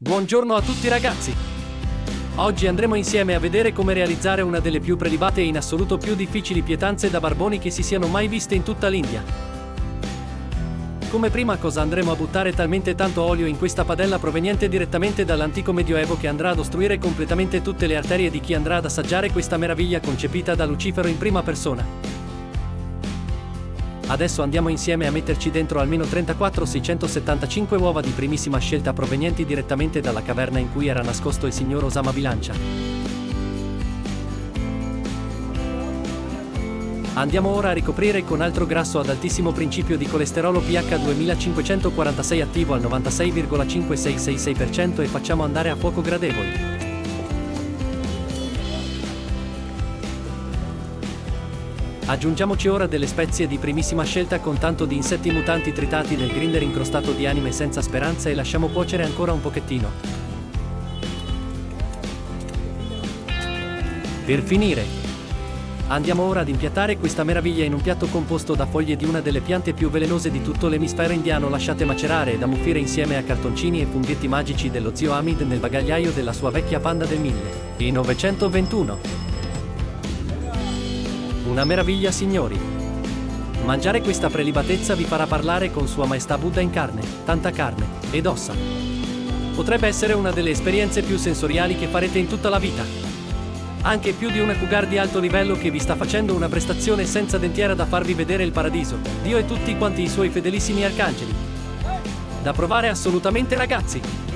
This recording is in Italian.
Buongiorno a tutti ragazzi! Oggi andremo insieme a vedere come realizzare una delle più prelibate e in assoluto più difficili pietanze da barboni che si siano mai viste in tutta l'India. Come prima cosa andremo a buttare talmente tanto olio in questa padella proveniente direttamente dall'antico medioevo che andrà ad ostruire completamente tutte le arterie di chi andrà ad assaggiare questa meraviglia concepita da Lucifero in prima persona. Adesso andiamo insieme a metterci dentro almeno 34.675 uova di primissima scelta provenienti direttamente dalla caverna in cui era nascosto il signor Osama Bilancia. Andiamo ora a ricoprire con altro grasso ad altissimo principio di colesterolo pH 2546 attivo al 96,5666% e facciamo andare a fuoco gradevole. Aggiungiamoci ora delle spezie di primissima scelta con tanto di insetti mutanti tritati nel grinder incrostato di anime senza speranza e lasciamo cuocere ancora un pochettino. Per finire, andiamo ora ad impiattare questa meraviglia in un piatto composto da foglie di una delle piante più velenose di tutto l'emisfero indiano lasciate macerare ed ammuffire insieme a cartoncini e funghetti magici dello zio Hamid nel bagagliaio della sua vecchia Panda del 1921. Una meraviglia, signori! Mangiare questa prelibatezza vi farà parlare con Sua Maestà Buddha in carne, tanta carne ed ossa. Potrebbe essere una delle esperienze più sensoriali che farete in tutta la vita. Anche più di una cougar di alto livello che vi sta facendo una prestazione senza dentiera da farvi vedere il paradiso, Dio e tutti quanti i suoi fedelissimi arcangeli. Da provare assolutamente, ragazzi!